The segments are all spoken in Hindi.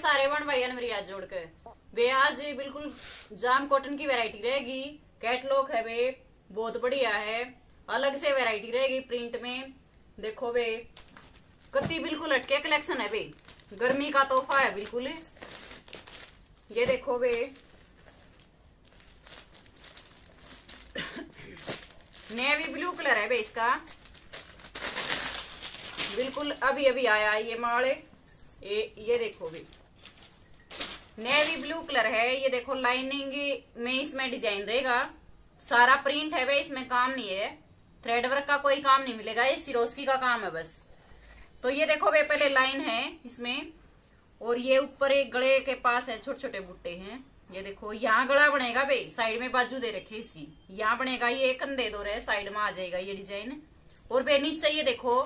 सारे वन भाई मेरी आज जोड़ के वे आज बिल्कुल जाम कॉटन की वैरायटी रहेगी। कैटलॉग है वे बहुत बढ़िया है, अलग से वैरायटी रहेगी प्रिंट में। देखो वे कति बिल्कुल हटके कलेक्शन है वे, गर्मी का तोहफा है बिल्कुल। ये देखो वे नेवी ब्लू कलर है वे इसका, बिल्कुल अभी अभी आया ये माल। ये देखो वे नेवी ब्लू कलर है। ये देखो लाइनिंग में इसमें डिजाइन रहेगा, सारा प्रिंट है वे, इसमें काम नहीं है, थ्रेड वर्क का कोई काम नहीं मिलेगा, ये सिरोस्की का काम है बस। तो ये देखो वे पहले लाइन है इसमें, और ये ऊपर एक गले के पास है छोटे छोटे बुट्टे हैं। ये देखो यहाँ गला बनेगा वे, साइड में बाजू दे रखी इसकी, यहाँ बनेगा, ये कंधे दो रहे साइड में आ जाएगा ये डिजाइन। और वे नीचे ये देखो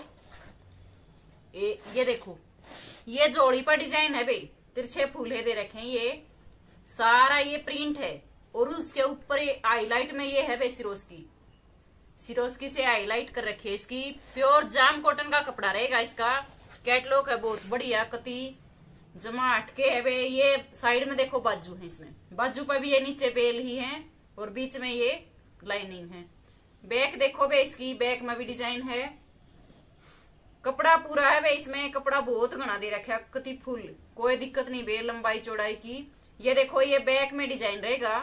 ये देखो ये जोड़ी पर डिजाइन है वे, तिरछे फूले दे रखे हैं, ये सारा ये प्रिंट है। और उसके ऊपर हाईलाइट में ये है वे सिरोस्की से हाईलाइट कर रखी है इसकी। प्योर जाम कॉटन का कपड़ा रहेगा इसका। कैटलॉग है बहुत बढ़िया, कति जमा हटके है वे। ये साइड में देखो बाजू है, इसमें बाजू पर भी ये नीचे बेल ही है और बीच में ये लाइनिंग है। बैक देखो वे इसकी, बैक में भी डिजाइन है। कपड़ा पूरा है वे, इसमें कपड़ा बहुत घना दे रखा है, कति फुल, कोई दिक्कत नहीं बे लंबाई चौड़ाई की। ये देखो ये बैक में डिजाइन रहेगा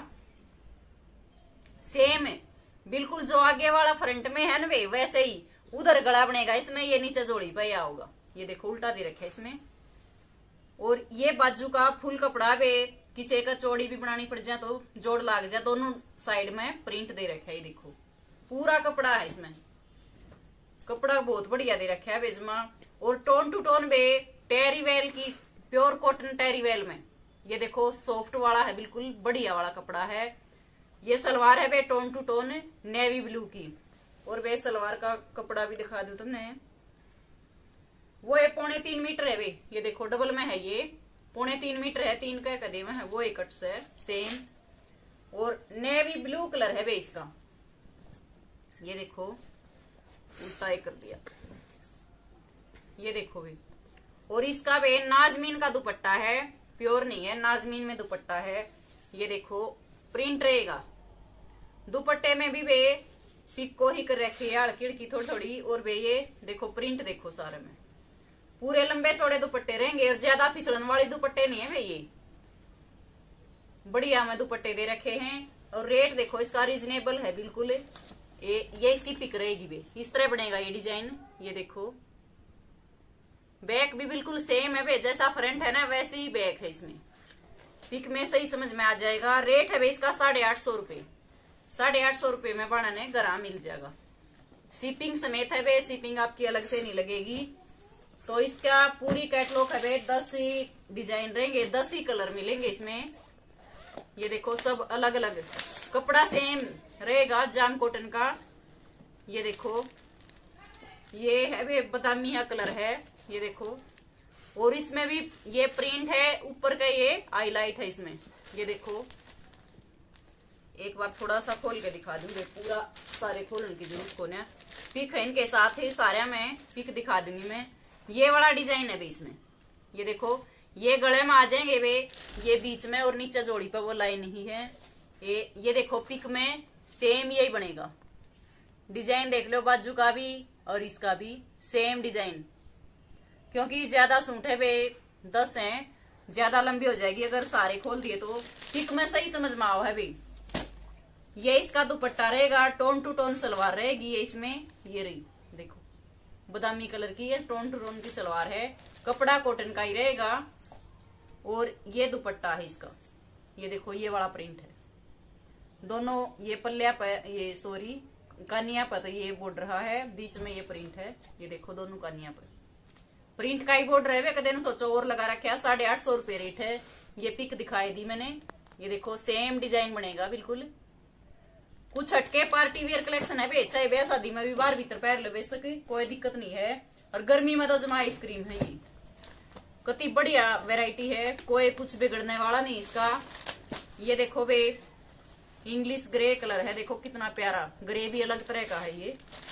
सेम बिल्कुल, जो आगे वाला फ्रंट में है ना वे वैसे ही उधर गला बनेगा इसमें। ये नीचे जोड़ी पे होगा, ये देखो उल्टा दे रखा है इसमें। और ये बाजू का फुल कपड़ा वे, किसी का चौड़ी भी बनानी पड़ जाए तो जोड़ लाग जाए, दोनों साइड में प्रिंट दे रखा है। ये देखो पूरा कपड़ा है इसमें, कपड़ा बहुत बढ़िया दे रखा है बेजमा। और टोन टू टोन वे टेरीवेल की, प्योर कॉटन टेरीवेल में, ये देखो सॉफ्ट वाला है, बिल्कुल बढ़िया वाला कपड़ा है। ये सलवार है वे tone to tone navy blue की। और वे सलवार का कपड़ा भी दिखा दू तुमने, वो है 3.25 मीटर है वे। ये देखो डबल में है, ये 3.25 मीटर है, 3 का कदे में है, वो एक कट है सेम। और नेवी ब्लू कलर है वे इसका, ये देखो उल्टा ही कर दिया, ये देखो वे। और इसका वे नाजमीन का दुपट्टा है, प्योर नहीं है, नाजमीन में दुपट्टा है। ये देखो प्रिंट रहेगा दुपट्टे में भी वे पिको ही कर रखी है, हड़की हड़की थोड़ी थोड़ी। और वे ये देखो प्रिंट देखो सारे में, पूरे लंबे चौड़े दुपट्टे रहेंगे और ज्यादा फिसलन वाले दुपट्टे नहीं है वे, ये बढ़िया में दुपट्टे दे रखे हैं। और रेट देखो इसका रीजनेबल है बिल्कुल। ये इसकी पिक रहेगी वे, इस तरह बनेगा ये डिजाइन। ये देखो बैक भी बिल्कुल सेम है वे, जैसा फ्रंट है ना वैसे ही बैक है इसमें, पिक में सही समझ में आ जाएगा। रेट है वे इसका 850 रुपए, 850 रुपए में बनाने गरा मिल जाएगा, शिपिंग समेत है वे, शिपिंग आपकी अलग से नहीं लगेगी। तो इसका पूरी कैटलॉग है वे, 10 ही डिजाइन रहेंगे, 10 ही कलर मिलेंगे इसमें। ये देखो सब अलग अलग, कपड़ा सेम रहेगा जाम कॉटन का। ये देखो ये है वे बादामिया कलर है, ये देखो। और इसमें भी ये प्रिंट है, ऊपर का ये हाईलाइट है इसमें। ये देखो एक बार थोड़ा सा खोल के दिखा दूंगी, पूरा सारे खोलने की जरूरत को ना, पिक है इनके साथ ही सारे में पिक दिखा दूंगी मैं। ये वाला डिजाइन है वे इसमें, ये देखो ये गले में आ जाएंगे वे, ये बीच में और नीचे जोड़ी पर वो लाइन ही है। ये देखो पिक में सेम यही बनेगा, डिजाइन देख लो बाजू का भी और इसका भी सेम डिजाइन। क्योंकि ज्यादा सूट है वे 10 हैं, ज्यादा लंबी हो जाएगी अगर सारे खोल दिए तो। पिक में सही समझ में आओ है वे। ये इसका दुपट्टा रहेगा, टोन टू टोन सलवार रहेगी ये इसमें। ये रही देखो बादामी कलर की, ये टोन टू टोन की सलवार है, कपड़ा कॉटन का ही रहेगा। और ये दुपट्टा है इसका, ये देखो ये वाला प्रिंट है, दोनों ये पल्लिया पर, ये सॉरी कानिया पर तो ये बॉर्डर रहा है, बीच में ये प्रिंट है। ये देखो दोनों कानिया पर प्रिंट का ही बॉर्डर है वे, कदे न सोचो और लगा रखा। 850 रुपये रेट है। ये पिक दिखाई दी मैंने, ये देखो सेम डिजाइन बनेगा बिल्कुल। कुछ हटके पार्टी वेयर कलेक्शन है वे, चाहे ब्याह शादी में भी बाहर भीतर पैर ले बेच सके, कोई दिक्कत नहीं है। और गर्मी में तो जमा आइसक्रीम है, ये कति बढ़िया वैरायटी है, कोई कुछ बिगड़ने वाला नहीं इसका। ये देखो वे इंग्लिश ग्रे कलर है, देखो कितना प्यारा, ग्रे भी अलग तरह का है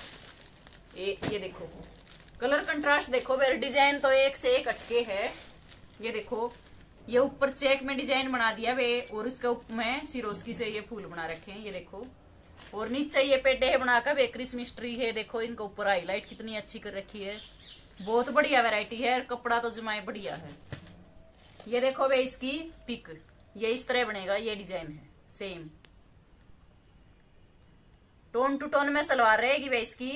ये देखो कलर कंट्रास्ट देखो, वे डिजाइन तो एक से एक हटके है। ये देखो ये ऊपर चेक में डिजाइन बना दिया वे, और उसके में सिरोस्की से ये फूल बना रखे हैं, ये देखो। और नीचे ये पेडे है बनाकर वे क्रिसमस ट्री है, देखो इनके ऊपर हाईलाइट कितनी अच्छी कर रखी है। बहुत बढ़िया वैरायटी है, कपड़ा तो जमाए बढ़िया है। ये देखो वे इसकी पिक, ये इस तरह बनेगा, ये डिजाइन है सेम टोन टू टोन में सलवार रहेगी वे इसकी।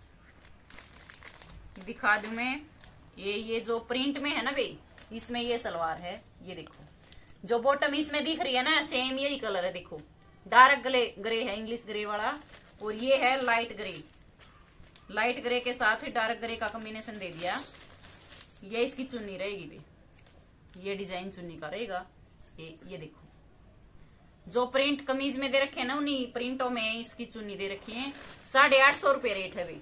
दिखा दूं मैं, ये जो प्रिंट में है ना वे, इसमें ये सलवार है। ये देखो जो बॉटम इसमें दिख रही है ना, सेम यही कलर है। देखो डार्क ग्रे है, इंग्लिश ग्रे वाला, और ये है लाइट ग्रे। लाइट ग्रे के साथ ही डार्क ग्रे का कॉम्बिनेशन दे दिया। ये इसकी चुन्नी रहेगी वे, ये डिजाइन चुन्नी का रहेगा। ये देखो जो प्रिंट कमीज में दे रखे हैं ना, उन्हीं प्रिंटों में इसकी चुन्नी दे रखी है। 850 रुपये रेट है वे।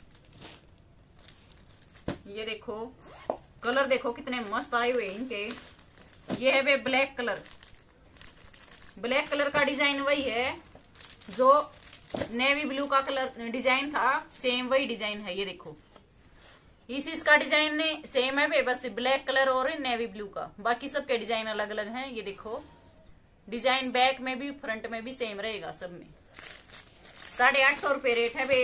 ये देखो कलर देखो कितने मस्त आए हुए इनके। ये है वे ब्लैक कलर। ब्लैक कलर का डिजाइन वही है जो नेवी ब्लू का कलर डिजाइन था, सेम वही डिजाइन है। ये देखो इसका डिजाइन सेम है वे, बस ब्लैक कलर और नेवी ब्लू का, बाकी सबके डिजाइन अलग अलग हैं। ये देखो डिजाइन बैक में भी फ्रंट में भी सेम रहेगा सब में। 850 रुपये रेट है वे।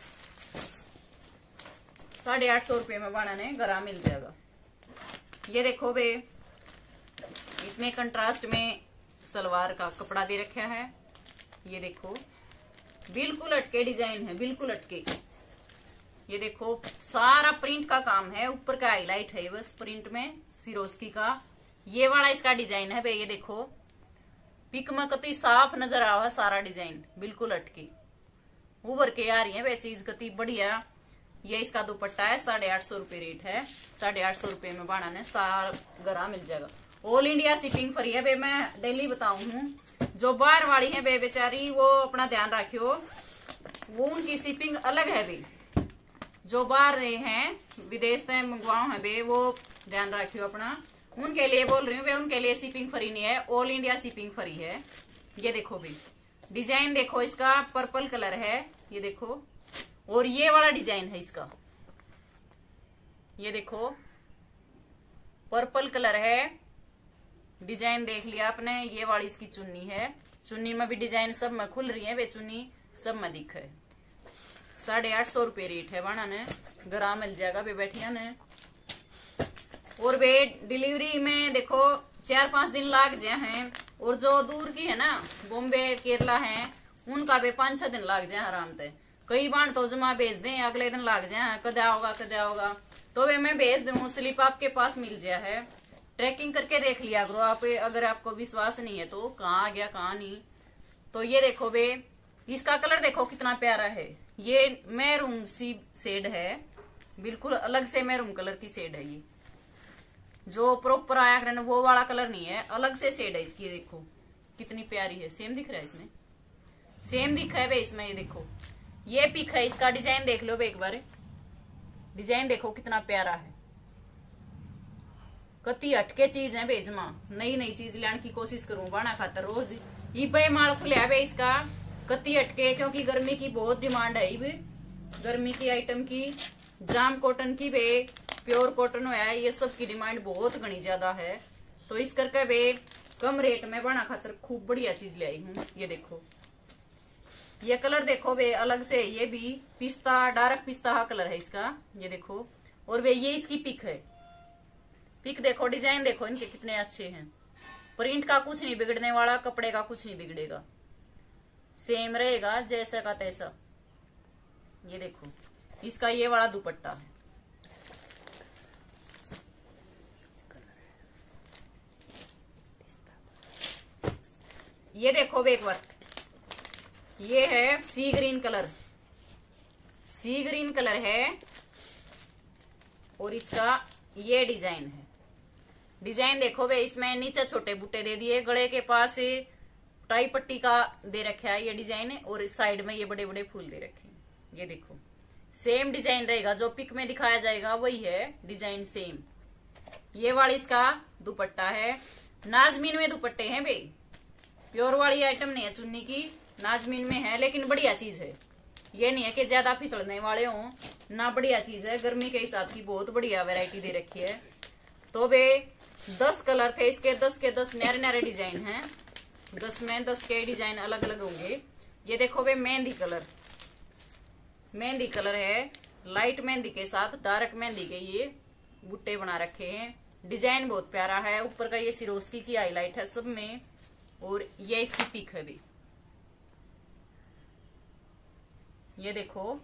850 रुपये में बाना ने गरा मिल जाएगा। ये देखो वे इसमें कंट्रास्ट में सलवार का कपड़ा दे रखा है। ये देखो बिल्कुल अटके डिजाइन है, बिल्कुल अटके। ये देखो सारा प्रिंट का काम है, ऊपर का हाईलाइट है बस प्रिंट में सिरोस्की का। ये वाला इसका डिजाइन है भाई। ये देखो पिक में कति साफ नजर आवा, सारा डिजाइन बिल्कुल अटके उभर के आ रही है वे चीज कति बढ़िया। ये इसका दुपट्टा है, 850 रुपये रेट है। 850 रुपये में बाना ने सारा गरा मिल जाएगा। ऑल इंडिया शिपिंग फ्री है बे। मैं डेली बताऊ हूँ, जो बाहर वाली है बे बेचारी वो अपना ध्यान रखियो, वो उनकी शिपिंग अलग है बे। जो बाहर हैं विदेश से मंगवाओ है बे, वो ध्यान रखियो अपना। उनके लिए बोल रही हूँ बे, उनके लिए शिपिंग फ्री नहीं है, ऑल इंडिया शिपिंग फ्री है। ये देखो बे डिजाइन देखो, इसका पर्पल कलर है। ये देखो और ये वाला डिजाइन है इसका। ये देखो पर्पल कलर है, डिजाइन देख लिया आपने। ये वाली इसकी चुन्नी है, चुन्नी में भी डिजाइन सब में खुल रही है वे, चुन्नी सब में दिख है। 850 रुपये रेट है बाना ने, गरा मिल जाएगा बे बैठिया ने। और वे डिलीवरी में देखो 4-5 दिन लाग जाए हैं, और जो दूर की है ना बॉम्बे केरला है उनका भी 5-6 दिन लाग जाए आराम से। कई बार तो जमा भेज दें अगले दिन लाग जाए, कदा होगा तो वे मैं भेज दूं, स्लिप आपके पास मिल जाए है। ट्रैकिंग करके देख लिया करो आप, अगर आपको विश्वास नहीं है तो कहाँ आ गया कहाँ नहीं। तो ये देखो वे इसका कलर देखो कितना प्यारा है। ये मैरून सी शेड है, बिल्कुल अलग से मैरून कलर की शेड है। ये जो प्रॉपर आया करना वो वाला कलर नहीं है, अलग से शेड है इसकी। देखो कितनी प्यारी है, सेम दिख रहा है इसमें, सेम दिखा है वे इसमें। ये देखो ये पिक है, इसका डिजाइन देख लो वे एक बार। डिजाइन देखो कितना प्यारा है, कति हटके चीज है बेजमा। नई नई चीज लाने की कोशिश करूं बाना खातर रोज। ये माल खुलिया बे इसका कति हटके, क्योंकि गर्मी की बहुत डिमांड है। ये गर्मी की आइटम की, जाम कॉटन की बे, प्योर कॉटन हुआ है, ये सब की डिमांड बहुत घनी ज्यादा है। तो इस करके बे कम रेट में बाना खातर खूब बढ़िया चीज ले आई हूँ। ये देखो ये कलर देखो वे अलग से, ये भी पिस्ता डार्क पिस्ता कलर है इसका। ये देखो और वे ये इसकी पिक है। पिक देखो, डिजाइन देखो इनके कितने अच्छे हैं। प्रिंट का कुछ नहीं बिगड़ने वाला, कपड़े का कुछ नहीं बिगड़ेगा, सेम रहेगा जैसा का तैसा। ये देखो इसका ये वाला दुपट्टा है। ये देखो एक बार, ये है sea green colour, sea green colour है और इसका ये डिजाइन है। डिजाइन देखो वे इसमें नीचे छोटे बूटे दे दिए, गले के पास टाई पट्टी का दे रखा है ये डिजाइन, और साइड में ये बड़े बड़े फूल दे रखे हैं। ये देखो सेम डिजाइन रहेगा, जो पिक में दिखाया जाएगा वही है डिजाइन सेम। ये वाली इसका दुपट्टा है, नाजमीन में दुपट्टे हैं भाई, प्योर वाली आइटम नहीं है चुन्नी की, नाजमीन में है, लेकिन बढ़िया चीज है। ये नहीं है कि ज्यादा फिसलने वाले हों ना, बढ़िया चीज है। गर्मी के हिसाब की बहुत बढ़िया वैरायटी दे रखी है। तो वे 10 कलर थे इसके, 10 के 10 नए नए डिजाइन हैं। 10 में 10 के डिजाइन अलग अलग होंगे। ये देखो वे मेहंदी कलर, मेहंदी कलर है, लाइट मेहंदी के साथ डार्क मेहंदी के ये बुट्टे बना रखे हैं। डिजाइन बहुत प्यारा है। ऊपर का ये सिरोस्की की हाईलाइट है सब में, और ये इसकी पिक है भी। ये देखो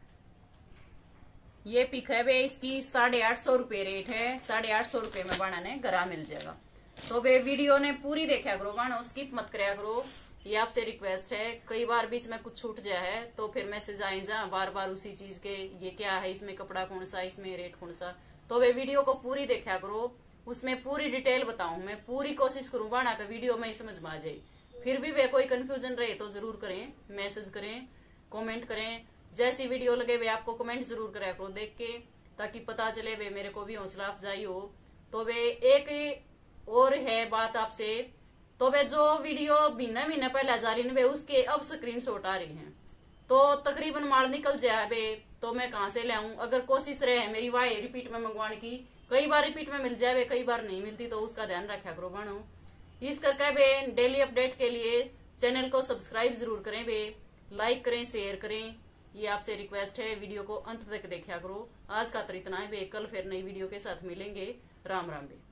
ये पिक है वे, इसकी 850 रुपये रेट है। 850 रुपये में बाणा ने घरा मिल जाएगा। तो वे वीडियो ने पूरी देखा करो बाणा, स्किप मत कराया करो, ये आपसे रिक्वेस्ट है। कई बार बीच में कुछ छूट जाए है तो फिर मैसेज आए जा बार बार उसी चीज के, ये क्या है, इसमें कपड़ा कौन सा, इसमें रेट कौन सा। तो वे वीडियो को पूरी देखा करो, उसमें पूरी डिटेल बताऊं मैं, पूरी कोशिश करूं बाणा का वीडियो में ही समझ में आ जाए। फिर भी वे कोई कंफ्यूजन रहे तो जरूर करें, मैसेज करें, कमेंट करें। जैसी वीडियो लगे वे आपको कमेंट जरूर करें करो देख के, ताकि पता चले वे मेरे को भी हौसला अफजाई हो। तो वे एक और है बात आपसे, तो वे जो वीडियो महीना पहले जा रही वे उसके अब स्क्रीनशॉट आ रही हैं, तो तकरीबन माल निकल जाए वे, तो मैं कहां से ले आऊं। अगर कोशिश रहे मेरी वाई रिपीट में मंगवाने की, कई बार रिपीट में मिल जाए, कई बार नहीं मिलती, तो उसका ध्यान रखा करो बानो। इस करके वे डेली अपडेट के लिए चैनल को सब्सक्राइब जरूर करें वे, लाइक करें, शेयर करें, ये आपसे रिक्वेस्ट है। वीडियो को अंत तक देखा करो। आज का तो इतना है वे, कल फिर नई वीडियो के साथ मिलेंगे। राम राम वे।